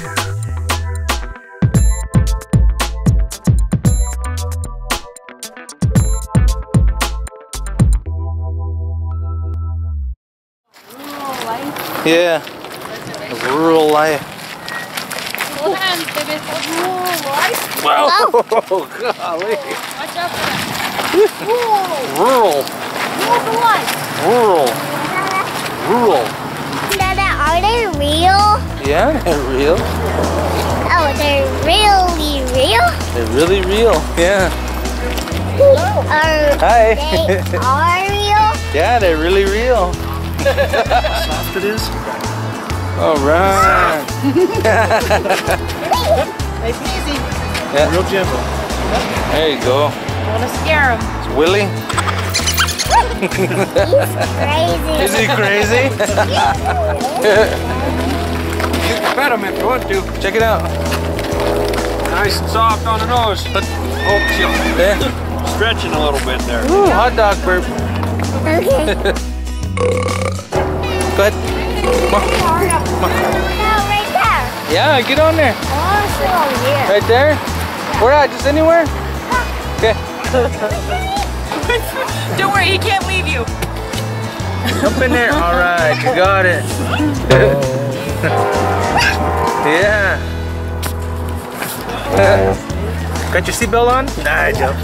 Yeah, rural life. Hold hands, baby. Rural life. Whoa! Golly. Watch out for that. Rural. Rural life. Rural. Rural. Dada, are they real? Yeah, they're real. Oh, they're really real? They're really real. Yeah. Hi. They are real? Yeah, they're really real. Soft it is. All right. Nice and easy. Yeah. Real gentle. There you go. I want to scare him. It's Willie. Crazy. Is he crazy? You can pet him if you want to. Check it out. Nice and soft on the nose. But Yeah. stretching a little bit there. Ooh, hot dog burp. Okay. Go ahead. Come on. No, right there. Yeah, get on there. Oh, so over here. Right there? Where at? Just anywhere? Okay. Don't worry, he can't leave you. Jump in there. All right, you got it. Yeah. Got your seatbelt on? Nah, jump.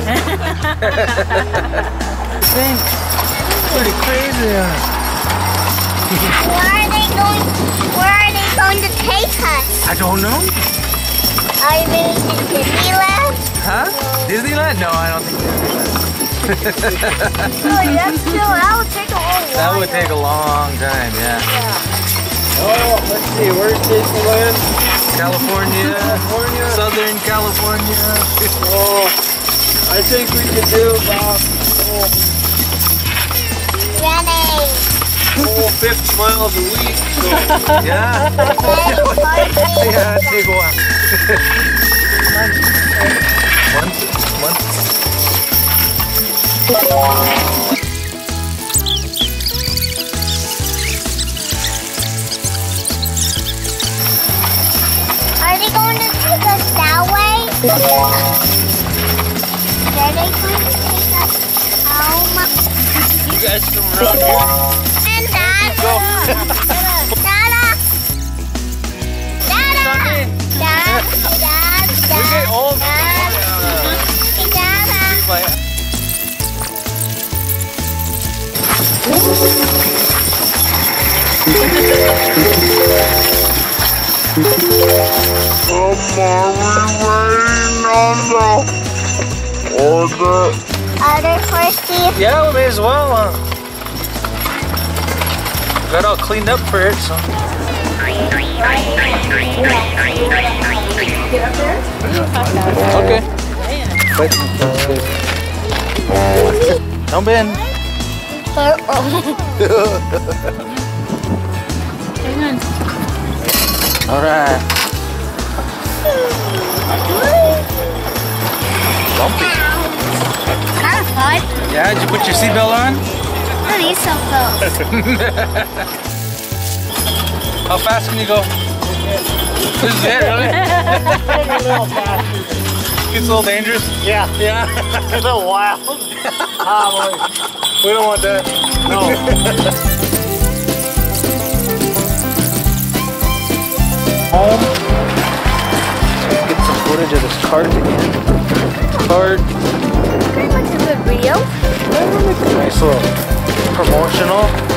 Pretty crazy. Where are they going to take us? I don't know. Are you going to Disneyland? Huh? Disneyland? No, I don't think Disneyland. Oh, that's true. That would take a whole while. That would take a long time, yeah. Oh, let's see. Where's Disneyland? California. Southern California. Oh, I think we could do about Running. 50 miles a week. So. Yeah. Yeah, take a while. One. Are they going to take us that way? Are they going to take us home? You guys come around here. And Dad. Dada. Dada. Dad. We get old. Dada. Are they thirsty? Yeah, we may as well. Got all cleaned up for it, so. Okay. Wait. Jump in. All right. Bumpy. Kind of fun. Yeah, did you put your seatbelt on? I need some clothes. How fast can you go? This is it, really? A little faster. It's a little dangerous. Yeah. Yeah. It's a little wild. We don't want that. No. Home. Let's get some footage of this cart again. Cart. Pretty much a good video. Nice little promotional.